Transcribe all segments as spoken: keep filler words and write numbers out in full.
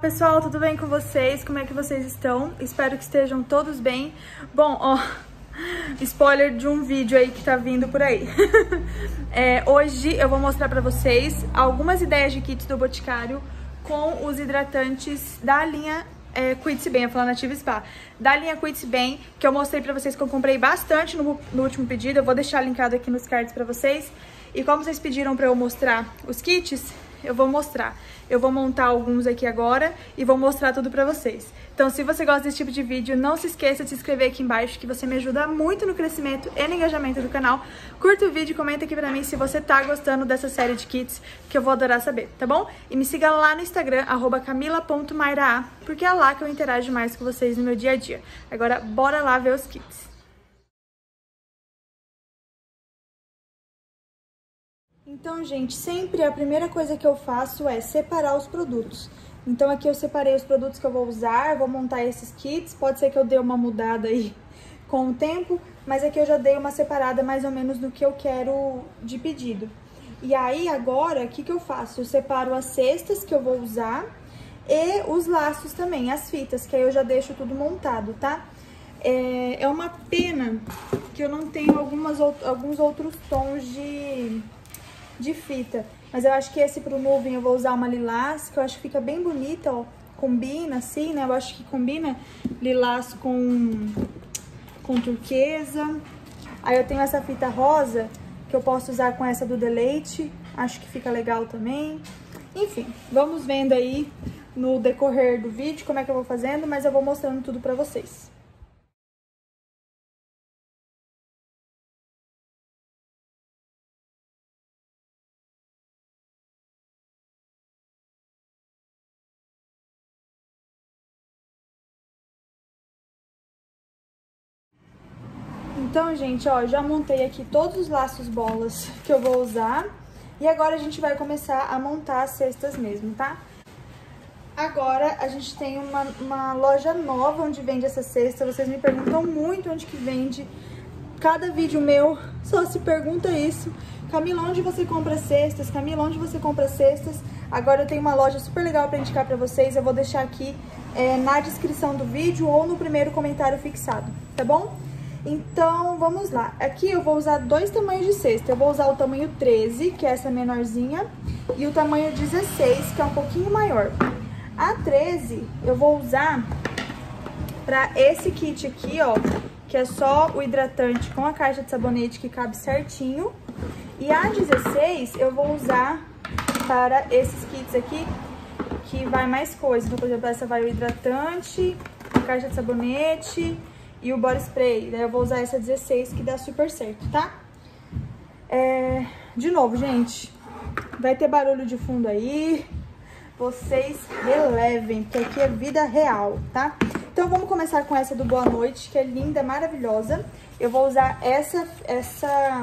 Pessoal, tudo bem com vocês? Como é que vocês estão? Espero que estejam todos bem. Bom, ó, spoiler de um vídeo aí que tá vindo por aí. é, hoje eu vou mostrar pra vocês algumas ideias de kits do Boticário com os hidratantes da linha é, Cuide-se Bem, a falar Nativa Spa. Da linha Cuide-se Bem, que eu mostrei pra vocês que eu comprei bastante no, no último pedido. Eu vou deixar linkado aqui nos cards pra vocês. E como vocês pediram pra eu mostrar os kits, eu vou mostrar. Eu vou montar alguns aqui agora e vou mostrar tudo pra vocês. Então, se você gosta desse tipo de vídeo, não se esqueça de se inscrever aqui embaixo, que você me ajuda muito no crescimento e no engajamento do canal. Curta o vídeo e comenta aqui pra mim se você tá gostando dessa série de kits, que eu vou adorar saber, tá bom? E me siga lá no Instagram, arroba camila ponto mayraa, porque é lá que eu interajo mais com vocês no meu dia a dia. Agora, bora lá ver os kits. Então, gente, sempre a primeira coisa que eu faço é separar os produtos. Então, aqui eu separei os produtos que eu vou usar, vou montar esses kits. Pode ser que eu dê uma mudada aí com o tempo, mas aqui eu já dei uma separada mais ou menos do que eu quero de pedido. E aí, agora, o que que eu faço? Eu separo as cestas que eu vou usar e os laços também, as fitas, que aí eu já deixo tudo montado, tá? É, é uma pena que eu não tenho algumas, alguns outros tons de... de fita, mas eu acho que esse pro nuvem eu vou usar uma lilás, que eu acho que fica bem bonita, ó, combina assim, né, eu acho que combina lilás com, com turquesa. Aí eu tenho essa fita rosa, que eu posso usar com essa do Deleite, acho que fica legal também. Enfim, vamos vendo aí no decorrer do vídeo como é que eu vou fazendo, mas eu vou mostrando tudo pra vocês. Então, gente, ó, já montei aqui todos os laços bolas que eu vou usar. E agora a gente vai começar a montar as cestas mesmo, tá? Agora a gente tem uma, uma loja nova onde vende essa cesta. Vocês me perguntam muito onde que vende. Cada vídeo meu só se pergunta isso. Camila, onde você compra cestas? Camila, onde você compra cestas? Agora eu tenho uma loja super legal pra indicar pra vocês. Eu vou deixar aqui é, na descrição do vídeo ou no primeiro comentário fixado, tá bom? Então, vamos lá. Aqui eu vou usar dois tamanhos de cesta. Eu vou usar o tamanho treze, que é essa menorzinha, e o tamanho dezesseis, que é um pouquinho maior. A treze eu vou usar pra esse kit aqui, ó, que é só o hidratante com a caixa de sabonete que cabe certinho. E a dezesseis eu vou usar para esses kits aqui, que vai mais coisa. Então, por exemplo, essa vai o hidratante, a caixa de sabonete e o body spray. Daí eu vou usar essa dezesseis, que dá super certo, tá? É... De novo, gente, vai ter barulho de fundo aí. Vocês relevem, porque aqui é vida real, tá? Então vamos começar com essa do Boa Noite, que é linda, maravilhosa. Eu vou usar essa, essa,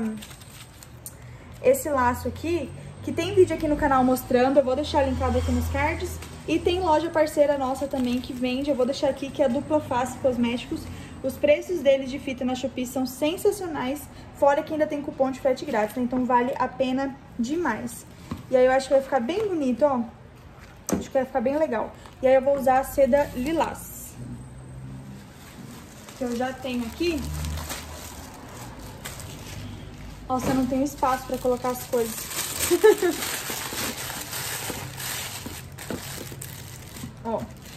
esse laço aqui, que tem vídeo aqui no canal mostrando. Eu vou deixar linkado aqui nos cards. E tem loja parceira nossa também que vende, eu vou deixar aqui, que é a Dupla Face Cosméticos. Os preços deles de fita na Shopee são sensacionais, fora que ainda tem cupom de frete grátis, né? Então vale a pena demais. E aí eu acho que vai ficar bem bonito, ó. Acho que vai ficar bem legal. E aí eu vou usar a seda lilás, que eu já tenho aqui. Nossa, eu não tenho espaço pra colocar as coisas. Ó.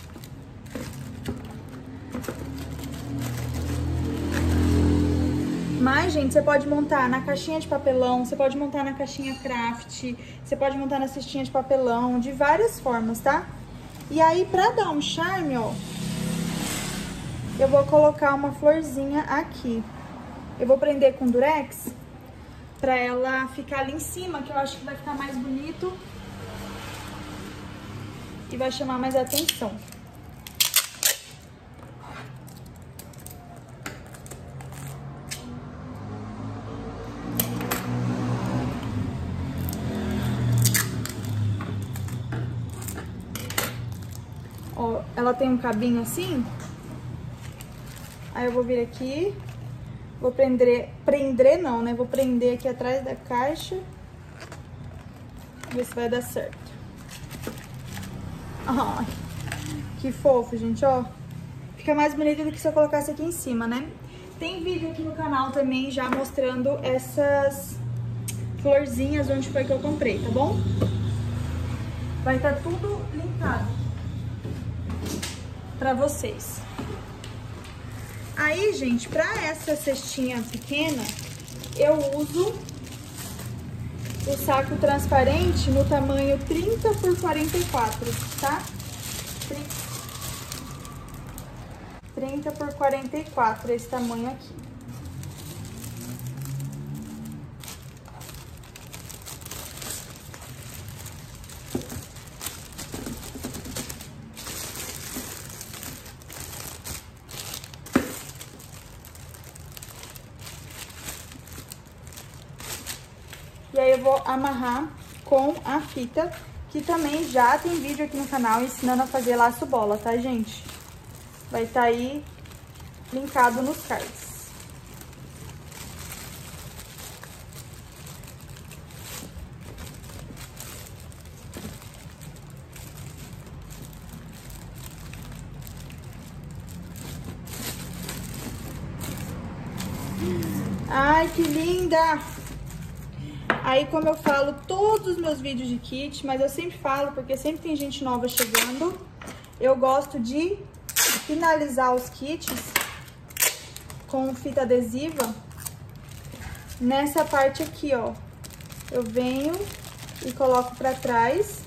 Mas, gente, você pode montar na caixinha de papelão, você pode montar na caixinha craft, você pode montar na cestinha de papelão, de várias formas, tá? E aí, pra dar um charme, ó, eu vou colocar uma florzinha aqui. Eu vou prender com durex pra ela ficar ali em cima, que eu acho que vai ficar mais bonito e vai chamar mais atenção. Ó, ela tem um cabinho assim. Aí eu vou vir aqui, vou prender, prender não, né? Vou prender aqui atrás da caixa. Ver se vai dar certo. Ai, Que fofo, gente, ó. Fica mais bonito do que se eu colocasse aqui em cima, né? Tem vídeo aqui no canal também já mostrando essas florzinhas, onde foi que eu comprei, tá bom? Vai estar tudo linkado pra vocês. Aí, gente, pra essa cestinha pequena, eu uso o saco transparente no tamanho trinta por quarenta e quatro, tá? trinta por quarenta e quatro, esse tamanho aqui. E aí eu vou amarrar com a fita, que também já tem vídeo aqui no canal ensinando a fazer laço bola, tá, gente? Vai estar aí linkado nos cards. Ai, que linda! Aí, como eu falo, todos os meus vídeos de kit, mas eu sempre falo, porque sempre tem gente nova chegando, eu gosto de finalizar os kits com fita adesiva nessa parte aqui, ó. Eu venho e coloco pra trás.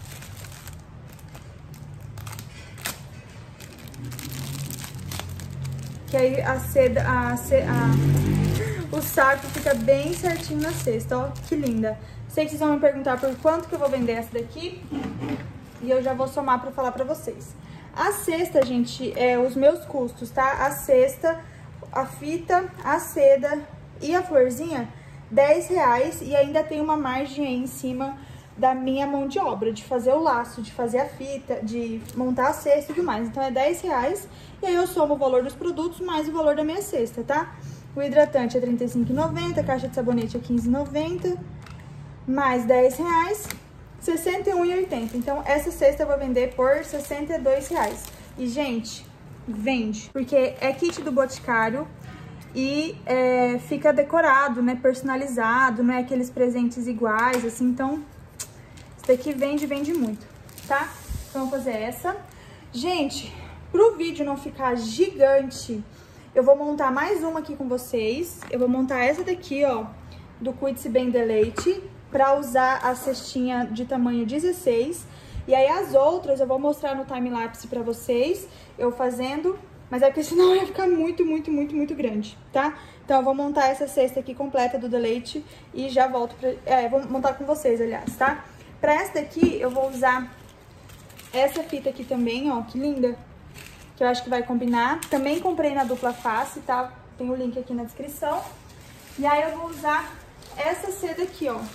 Que aí a seda, a, a, o saco fica bem certinho na cesta, ó, que linda. Sei que vocês vão me perguntar por quanto que eu vou vender essa daqui, e eu já vou somar pra falar pra vocês. A cesta, gente, é os meus custos, tá? A cesta, a fita, a seda e a florzinha, dez reais, e ainda tem uma margem aí em cima da minha mão de obra, de fazer o laço, de fazer a fita, de montar a cesta e tudo mais. Então, é dez reais, e aí eu somo o valor dos produtos mais o valor da minha cesta, tá? O hidratante é trinta e cinco reais e noventa centavos, a caixa de sabonete é quinze reais e noventa centavos, mais dez reais, sessenta e um reais e oitenta centavos. Então, essa cesta eu vou vender por sessenta e dois reais. E, gente, vende, porque é kit do Boticário e é, fica decorado, né, personalizado, não é aqueles presentes iguais, assim, então... Esse daqui vende, vende muito, tá? Então, vou fazer essa. Gente, pro vídeo não ficar gigante, eu vou montar mais uma aqui com vocês. Eu vou montar essa daqui, ó, do Cuide-se Bem Deleite, pra usar a cestinha de tamanho dezesseis. E aí, as outras eu vou mostrar no time-lapse pra vocês, eu fazendo, mas é porque senão ia ficar muito, muito, muito, muito grande, tá? Então, eu vou montar essa cesta aqui completa do Deleite e já volto pra... É, vou montar com vocês, aliás, tá? Pra essa daqui, eu vou usar essa fita aqui também, ó, que linda, que eu acho que vai combinar. Também comprei na dupla face, tá? Tem o link aqui na descrição. E aí, eu vou usar essa seda aqui, ó.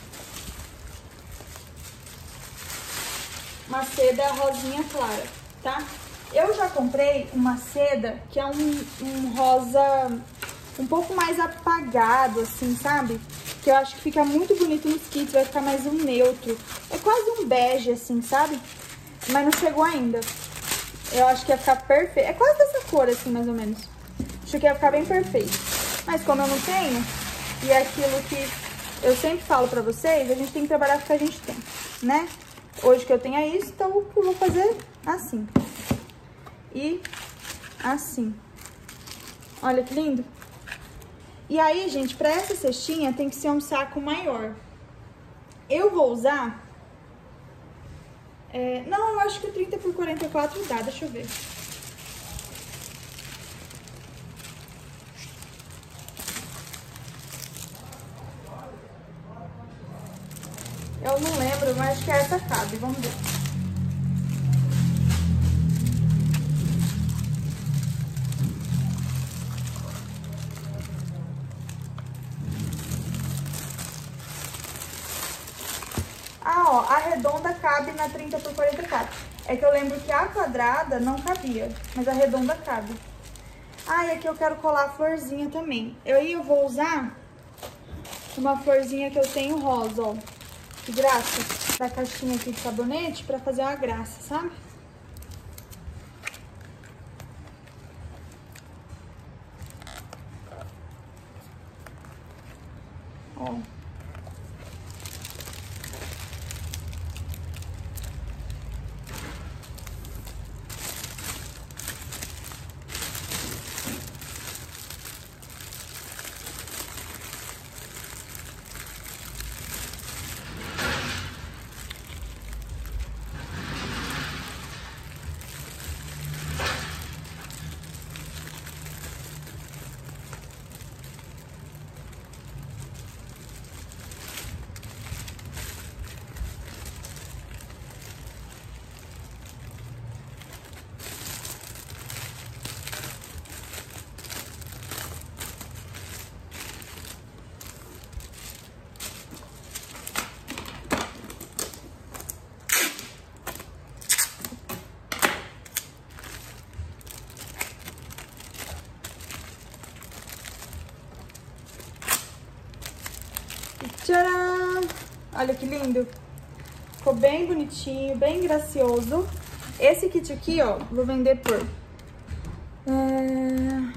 Uma seda rosinha clara, tá? Eu já comprei uma seda que é um, um rosa um pouco mais apagado, assim, sabe? Que eu acho que fica muito bonito nos kits, vai ficar mais um neutro. É quase um bege, assim, sabe? Mas não chegou ainda. Eu acho que ia ficar perfeito. É quase dessa cor, assim, mais ou menos. Acho que ia ficar bem perfeito. Mas como eu não tenho, e é aquilo que eu sempre falo pra vocês, a gente tem que trabalhar com o que a gente tem, né? Hoje que eu tenho é isso, então eu vou fazer assim. E assim. Olha que lindo. E aí, gente, pra essa cestinha tem que ser um saco maior. Eu vou usar... É, não, eu acho que o trinta por quarenta e quatro dá, deixa eu ver. Eu não lembro, mas acho que essa cabe, vamos ver. Ah, ó, a redonda cabe na trinta por quarenta e quatro. É que eu lembro que a quadrada não cabia, mas a redonda cabe. Ah, e aqui eu quero colar a florzinha também. Eu aí eu vou usar uma florzinha que eu tenho rosa, ó. Que graça. Da caixinha aqui de sabonete pra fazer uma graça, sabe? Olha que lindo. Ficou bem bonitinho, bem gracioso. Esse kit aqui, ó, vou vender por... É...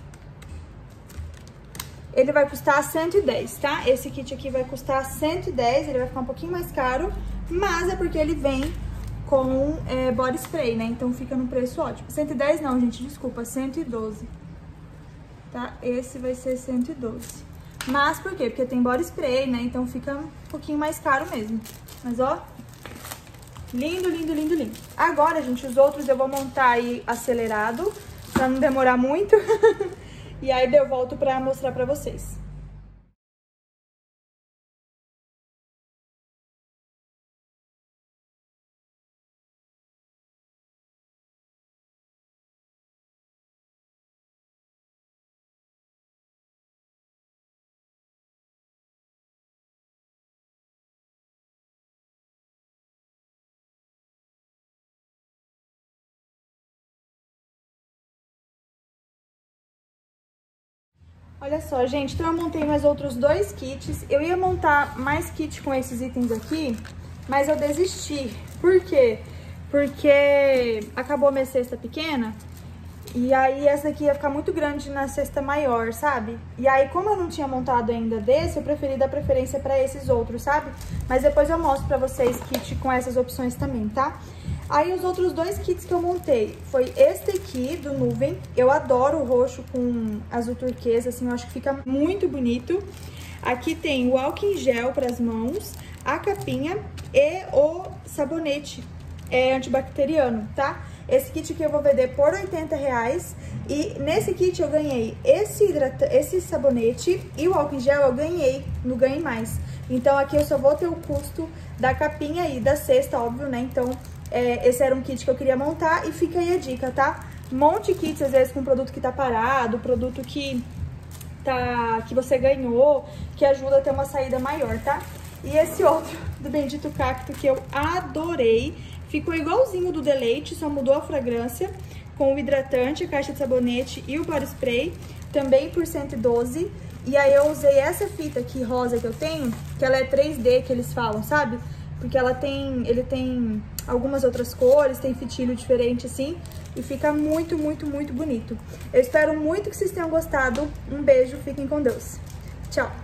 Ele vai custar cento e dez, tá? Esse kit aqui vai custar cento e dez, ele vai ficar um pouquinho mais caro, mas é porque ele vem com é, body spray, né? Então fica no preço ótimo. cento e dez não, gente, desculpa, cento e doze. Tá? Esse vai ser cento e doze. Mas por quê? Porque tem body spray, né? Então fica um pouquinho mais caro mesmo. Mas ó, lindo, lindo, lindo, lindo. Agora, gente, os outros eu vou montar aí acelerado, pra não demorar muito. E aí eu volto pra mostrar pra vocês. Olha só, gente, então eu montei mais outros dois kits. Eu ia montar mais kit com esses itens aqui, mas eu desisti. Por quê? Porque acabou a minha cesta pequena e aí essa aqui ia ficar muito grande na cesta maior, sabe? E aí, como eu não tinha montado ainda desse, eu preferi dar preferência pra esses outros, sabe? Mas depois eu mostro pra vocês kit com essas opções também, tá? Aí os outros dois kits que eu montei foi este aqui, do Nuvem. Eu adoro o roxo com azul turquesa, assim, eu acho que fica muito bonito. Aqui tem o álcool em gel para as mãos, a capinha e o sabonete é, antibacteriano, tá? Esse kit aqui eu vou vender por oitenta reais. E nesse kit eu ganhei esse, hidrata esse sabonete e o álcool em gel eu ganhei no Ganhe Mais. Então aqui eu só vou ter o custo da capinha e da cesta, óbvio, né? Então... É, esse era um kit que eu queria montar e fica aí a dica, tá? Monte kits, às vezes, com produto que tá parado, produto que, tá, que você ganhou, que ajuda a ter uma saída maior, tá? E esse outro do Bendito Cacto que eu adorei, ficou igualzinho do Deleite, só mudou a fragrância, com o hidratante, a caixa de sabonete e o body spray, também por cento e doze. E aí eu usei essa fita aqui rosa que eu tenho, que ela é três D, que eles falam, sabe? Porque ela tem, ele tem algumas outras cores, tem fitilho diferente assim, e fica muito, muito, muito bonito. Eu espero muito que vocês tenham gostado. Um beijo, fiquem com Deus. Tchau!